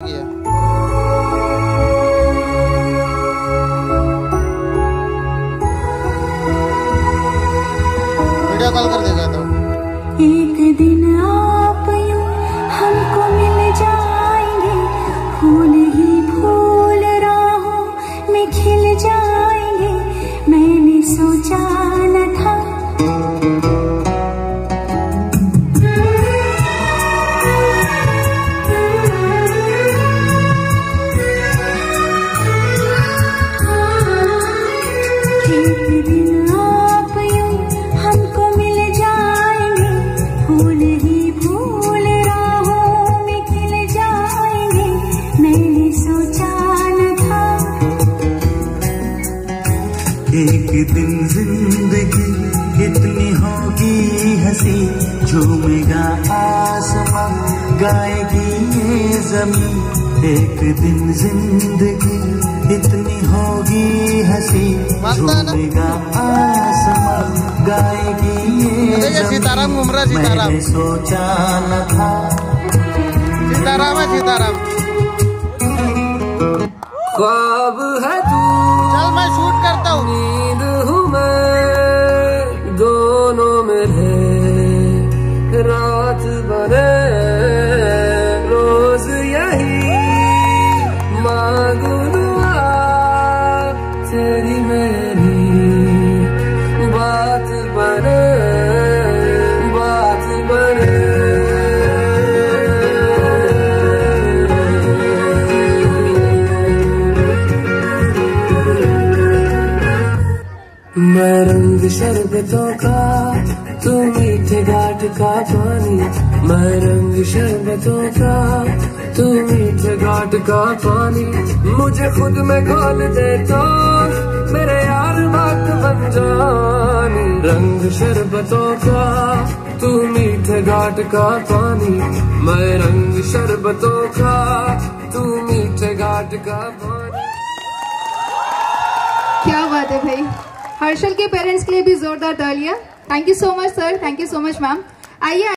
की है। Video call कर देगा तो एक दिन आप यूं हमको मिल जाएंगे, फूल ही फूल राहों में खिल जाएंगे। मैंने सोचा न था एक दिन आप यूं हमको मिल जाएंगे, फूल ही फूल राहों में खिल जाएंगे। मैंने सोचा न था एक दिन जिंदगी इतनी होगी हंसी, झूमेगा आसमां गाएगी ये जमीन। एक दिन जिंदगी इतनी होगी हंसी, झूमेगा आसमां गाएगी ये जमीन। सीताराम घूम रहा, सीताराम मैंने सोचा न था। सीताराम है, सीताराम। ख्वाब है तू, चल मैं शूट करता हूँ। नींद हूँ मैं, दोनों में है रात बने रोज यही मांगू दुआ तेरी मेरी बात बने, बात बने। मैं रंग शरबतों का, तू मीठे घाट का पानी। मैं रंग शरबतों का, तू मीठे घाट का पानी। मुझे खुद में घोल दे तो मेरे यार बात बन जानी। रंग शरबतों का, तू मीठे घाट का पानी। मैं रंग शरबतों का, तू मीठे घाट का पानी। क्या बात है भाई। हर्षल के पेरेंट्स के लिए भी जोरदार तालियां। Thank you so much sir, thank you so much ma'am. आइए